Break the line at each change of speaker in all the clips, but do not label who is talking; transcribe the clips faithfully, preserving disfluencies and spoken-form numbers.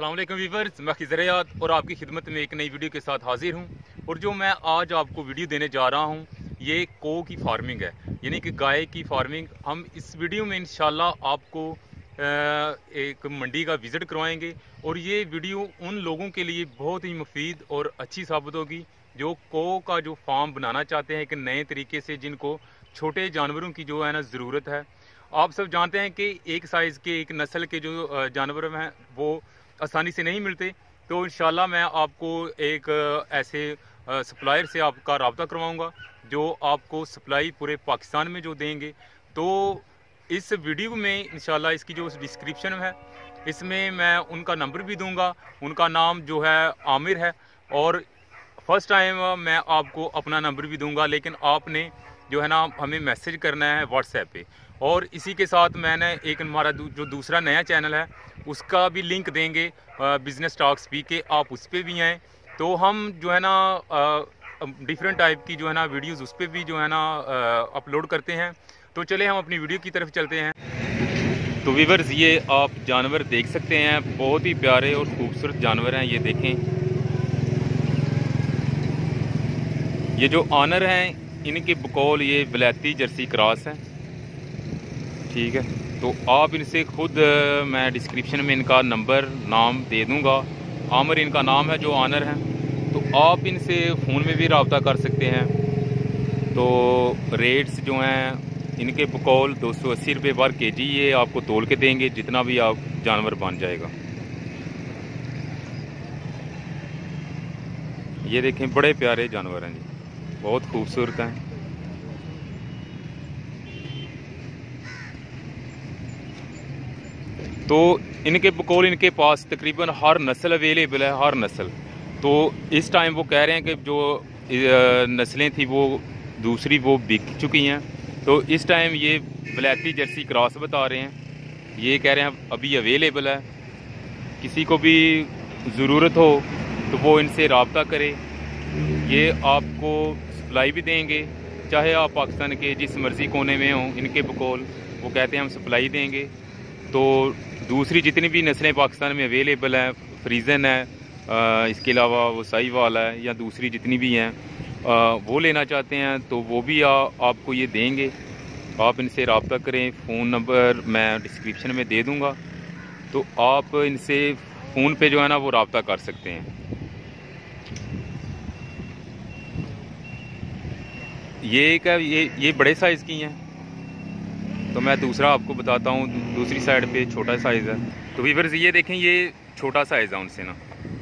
अस्सलाम वालेकुम वीवर्स, मैं खिज़र और आपकी खिदमत में एक नई वीडियो के साथ हाजिर हूँ। और जो मैं आज आपको वीडियो देने जा रहा हूँ ये को की फार्मिंग है, यानी कि गाय की फार्मिंग। हम इस वीडियो में इंशाल्लाह आपको एक मंडी का विज़िट करवाएंगे और ये वीडियो उन लोगों के लिए बहुत ही मुफीद और अच्छी साबित होगी जो को का जो फार्म बनाना चाहते हैं एक नए तरीके से, जिनको छोटे जानवरों की जो है ना ज़रूरत है। आप सब जानते हैं कि एक साइज़ के एक नस्ल के जो जानवर हैं वो आसानी से नहीं मिलते। तो इंशाल्लाह मैं आपको एक ऐसे सप्लायर से आपका रब्ता करवाऊंगा जो आपको सप्लाई पूरे पाकिस्तान में जो देंगे। तो इस वीडियो में इंशाल्लाह इसकी जो डिस्क्रिप्शन है इसमें मैं उनका नंबर भी दूंगा। उनका नाम जो है आमिर है और फर्स्ट टाइम मैं आपको अपना नंबर भी दूंगा, लेकिन आपने जो है ना हमें मैसेज करना है व्हाट्सएप पे। और इसी के साथ मैंने एक हमारा जो दूसरा नया चैनल है उसका भी लिंक देंगे, बिजनेस टॉक्स भी, के आप उस पर भी आएँ। तो हम जो है ना डिफरेंट टाइप की जो है ना वीडियोस उस पर भी जो है ना अपलोड करते हैं। तो चले हम अपनी वीडियो की तरफ चलते हैं। तो व्यूअर्स, ये आप जानवर देख सकते हैं, बहुत ही प्यारे और खूबसूरत जानवर हैं। ये देखें, ये जो ऑनर हैं इनके बकौल ये वलैती जर्सी क्रॉस है, ठीक है। तो आप इनसे खुद, मैं डिस्क्रिप्शन में इनका नंबर नाम दे दूंगा। आमिर इनका नाम है जो ऑनर हैं। तो आप इनसे फ़ोन में भी रब्ता कर सकते हैं। तो रेट्स जो हैं इनके बकौल दो सौ अस्सी रुपये पर के जी ये आपको तोल के देंगे, जितना भी आप जानवर बन जाएगा। ये देखें, बड़े प्यारे जानवर हैं जी, बहुत खूबसूरत हैं। तो इनके बकौल इनके पास तकरीबन हर नस्ल अवेलेबल है, हर नस्ल। तो इस टाइम वो कह रहे हैं कि जो नस्लें थी वो दूसरी वो बिक चुकी हैं। तो इस टाइम ये वलैती जर्सी क्रॉस बता रहे हैं, ये कह रहे हैं अभी अवेलेबल है। किसी को भी ज़रूरत हो तो वो इनसे रब्ता करे, ये आपको सप्लाई भी देंगे। चाहे आप पाकिस्तान के जिस मर्ज़ी कोने में हों, इनके बकौल वो कहते हैं हम सप्लाई देंगे। तो दूसरी जितनी भी नस्लें पाकिस्तान में अवेलेबल हैं, फ्रीज़न है, आ, इसके अलावा वो साहिवाल है, या दूसरी जितनी भी हैं आ, वो लेना चाहते हैं तो वो भी आ, आपको ये देंगे। आप इनसे रब्ता करें। फ़ोन नंबर मैं डिस्क्रिप्शन में दे दूंगा, तो आप इनसे फ़ोन पे जो है ना वो रब्ता कर सकते हैं। ये एक है, ये ये बड़े साइज़ की हैं। तो मैं दूसरा आपको बताता हूँ, दूसरी साइड पे छोटा साइज़ है। तो व्यूअर्स ये देखें, ये छोटा साइज़ है उनसे ना,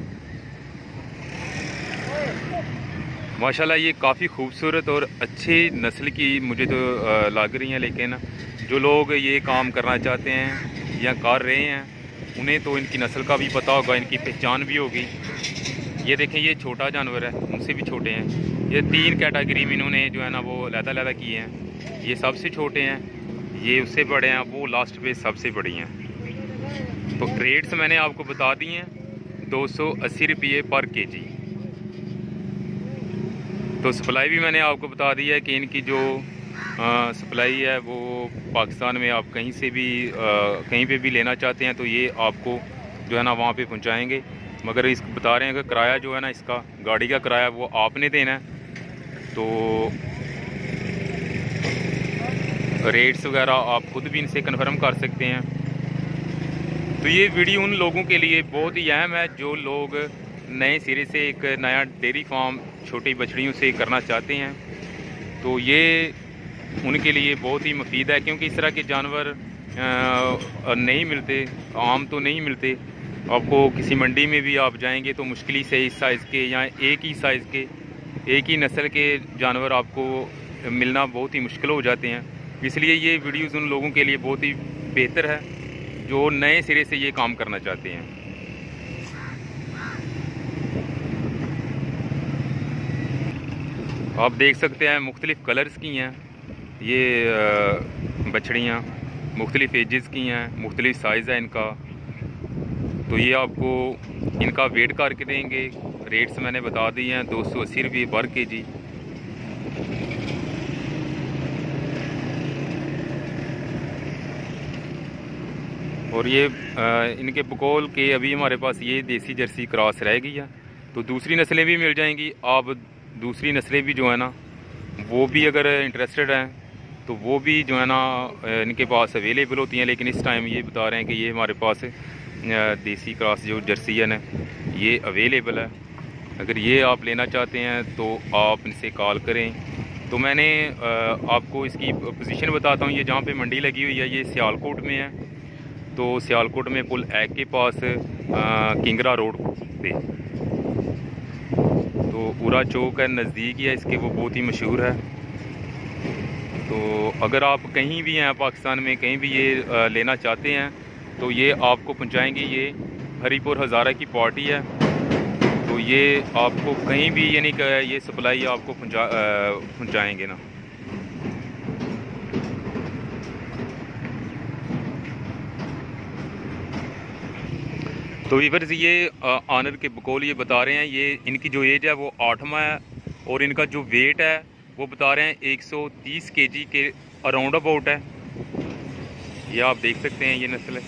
माशाल्लाह ये काफ़ी खूबसूरत और अच्छी नस्ल की मुझे तो लग रही हैं। लेकिन जो लोग ये काम करना चाहते हैं या कर रहे हैं उन्हें तो इनकी नस्ल का भी पता होगा, इनकी पहचान भी होगी। ये देखें, ये छोटा जानवर है, उनसे भी छोटे हैं। ये तीन कैटेगरी में इन्होंने जो है ना वो लहदा-लहदा किए हैं। ये सबसे छोटे हैं, ये उससे बड़े हैं, वो लास्ट पे सबसे बड़ी हैं। तो रेट्स मैंने आपको बता दिए हैं, दो सौ अस्सी रुपये पर के जी। तो सप्लाई भी मैंने आपको बता दी है कि इनकी जो आ, सप्लाई है वो पाकिस्तान में आप कहीं से भी आ, कहीं पे भी लेना चाहते हैं तो ये आपको जो है ना वहाँ पे पहुँचाएँगे। मगर इस बता रहे हैं कि किराया जो है ना, इसका गाड़ी का किराया वो आपने देना है। तो रेट्स वगैरह आप खुद भी इनसे कन्फर्म कर सकते हैं। तो ये वीडियो उन लोगों के लिए बहुत ही अहम है जो लोग नए सिरे से एक नया डेयरी फार्म छोटी बछड़ियों से करना चाहते हैं। तो ये उनके लिए बहुत ही मुफीद है, क्योंकि इस तरह के जानवर नहीं मिलते, आम तो नहीं मिलते। आपको किसी मंडी में भी आप जाएंगे तो मुश्किल से इस साइज़ के या एक ही साइज़ के, एक ही नस्ल के जानवर आपको मिलना बहुत ही मुश्किल हो जाते हैं। इसलिए ये वीडियोज़ उन लोगों के लिए बहुत ही बेहतर है जो नए सिरे से ये काम करना चाहते हैं। आप देख सकते हैं मुख्तलिफ़ कलर्स की हैं ये बछड़ियाँ, मुख्तलिफ़ एजेस की हैं, मुख्तलिफ़ साइज़ है इनका। तो ये आपको इनका वेट करके देंगे। रेट्स मैंने बता दिए हैं, दो सौ अस्सी रुपये पर के जी। और ये आ, इनके बकौल के अभी हमारे पास ये देसी जर्सी क्रॉस रह गई है, तो दूसरी नस्लें भी मिल जाएंगी। आप दूसरी नस्लें भी जो है ना वो भी अगर इंटरेस्टेड हैं तो वो भी जो है ना इनके पास अवेलेबल होती हैं। लेकिन इस टाइम ये बता रहे हैं कि ये हमारे पास देसी क्रॉस जो जर्सी है ना ये अवेलेबल है। अगर ये आप लेना चाहते हैं तो आप इनसे कॉल करें। तो मैंने आपको इसकी पोजीशन बताता हूँ। ये जहाँ पे मंडी लगी हुई है ये सियालकोट में है, तो सियालकोट में पुल एक के पास किंगरा रोड पे, तो उरा चौक है, नज़दीक ही है इसके, वो बहुत ही मशहूर है। तो अगर आप कहीं भी हैं पाकिस्तान में, कहीं भी ये लेना चाहते हैं तो ये आपको पहुंचाएंगे। ये हरीपुर हज़ारा की पार्टी है, तो ये आपको कहीं भी यानी कि ये सप्लाई आपको पहुंचा पहुंचाएंगे ना। तो वीवर्स ये आनर के बकौल ये बता रहे हैं, ये इनकी जो एज है वो आठवां है और इनका जो वेट है वो बता रहे हैं एक सौ तीस केजी के अराउंड अबाउट है। ये आप देख सकते हैं, ये नस्ल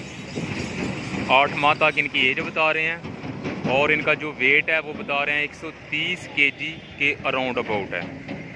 आठ माह तक इनकी एज बता रहे हैं और इनका जो वेट है वो बता रहे हैं एक सौ तीस केजी के अराउंड अबाउट है।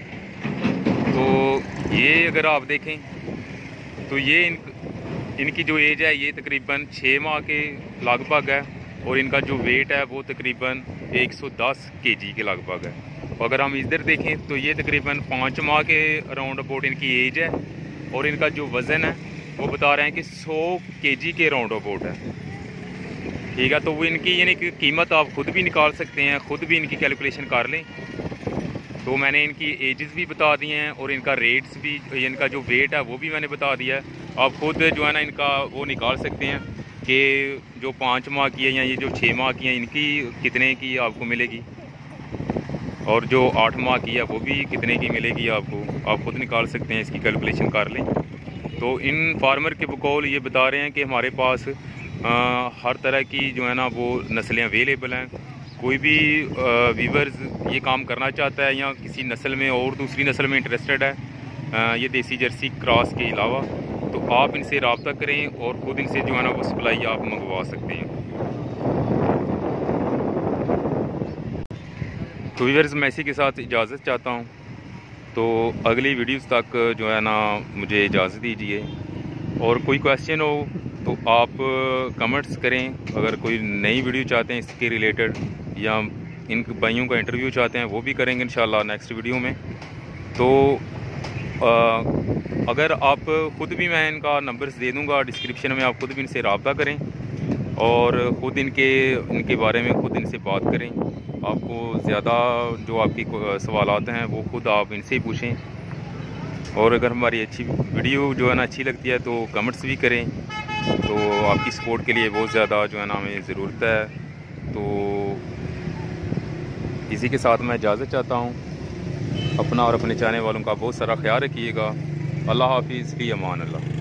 तो ये अगर आप देखें तो ये इन, इनकी जो एज है ये तकरीबन छः माह के लगभग है और इनका जो वेट है वो तकरीबन एक सौ दस केजी के लगभग है। अगर हम इधर देखें तो ये तकरीबन पाँच माह के अराउंड अबाउट इनकी एज है और इनका जो वज़न है वो बता रहे हैं कि सौ केजी के अराउंड अबाउट है। ठीक है, तो वो इनकी यानी कि कीमत आप ख़ुद भी निकाल सकते हैं, ख़ुद भी इनकी कैलकुलेशन कर लें। तो मैंने इनकी एजेस भी बता दी हैं और इनका रेट्स भी, इनका जो वेट है वो भी मैंने बता दिया है। आप ख़ुद जो है ना इनका वो निकाल सकते हैं कि जो पाँच माह की है या ये जो छः माह की है इनकी कितने की आपको मिलेगी और जो आठ माह की है वो भी कितने की मिलेगी आपको। आप खुद निकाल सकते हैं, इसकी कैलकुलेशन कर लें। तो इन फार्मर के बकौल ये बता रहे हैं कि हमारे पास आ, हर तरह की जो है ना वो नस्लें अवेलेबल हैं। कोई भी वीवर्स ये काम करना चाहता है या किसी नस्ल में और दूसरी नस्ल में इंटरेस्टेड है आ, ये देसी जर्सी क्रॉस के अलावा, तो आप इनसे रब्ता करें और ख़ुद इनसे जो है ना वो सप्लाई आप मंगवा सकते हैं। तो वीवर्स मैं इसी के साथ इजाज़त चाहता हूँ। तो अगली वीडियोस तक जो है ना मुझे इजाज़त दीजिए और कोई क्वेश्चन हो तो आप कमेंट्स करें। अगर कोई नई वीडियो चाहते हैं इसके रिलेटेड या इन भाइयों का इंटरव्यू चाहते हैं वो भी करेंगे इंशाल्लाह नेक्स्ट वीडियो में। तो आ, अगर आप ख़ुद भी, मैं इनका नंबर्स दे दूँगा डिस्क्रिप्शन में, आप ख़ुद भी इनसे रब्ता करें और ख़ुद इनके इनके बारे में ख़ुद इनसे बात करें। आपको ज़्यादा जो आपकी सवालात हैं वो ख़ुद आप इनसे ही पूछें। और अगर हमारी अच्छी वीडियो जो है ना अच्छी लगती है तो कमेंट्स भी करें। तो आपकी सपोर्ट के लिए बहुत ज़्यादा जो है ना हमें ज़रूरत है। तो इसी के साथ मैं इजाज़त चाहता हूँ। अपना और अपने चाहने वालों का बहुत सारा ख्याल रखिएगा। अल्लाह हाफिज़, फ़ी अमान अल्लाह।